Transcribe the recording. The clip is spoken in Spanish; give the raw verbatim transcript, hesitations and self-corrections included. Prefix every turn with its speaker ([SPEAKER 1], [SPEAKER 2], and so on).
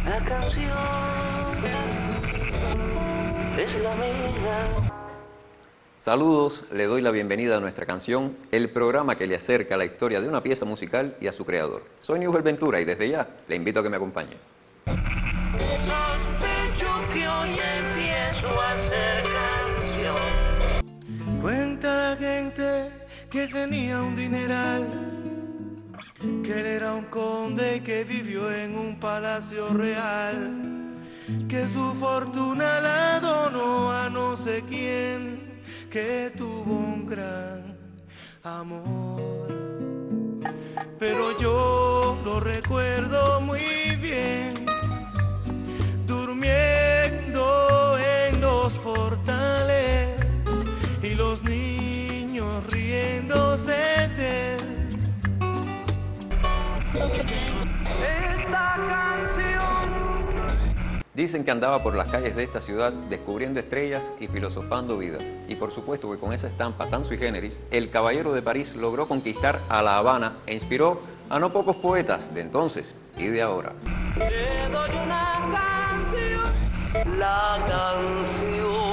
[SPEAKER 1] La canción es la vida.
[SPEAKER 2] Saludos, le doy la bienvenida a nuestra canción, el programa que le acerca la historia de una pieza musical y a su creador. Soy Newell Ventura y desde ya le invito a que me acompañe.
[SPEAKER 1] Sospecho que hoy empiezo a hacer canción.
[SPEAKER 3] Cuenta la gente que tenía un dineral, que él era un conde que vivió en un palacio real, que su fortuna la donó a no sé quién, que tuvo un gran amor. Pero yo lo recuerdo muy bien, durmiendo en los portales y los niños riéndose de él.
[SPEAKER 1] Esta canción.
[SPEAKER 2] Dicen que andaba por las calles de esta ciudad descubriendo estrellas y filosofando vida. Y por supuesto que con esa estampa tan sui generis, el caballero de París logró conquistar a La Habana e inspiró a no pocos poetas de entonces y de ahora.
[SPEAKER 1] Te doy una canción. La canción.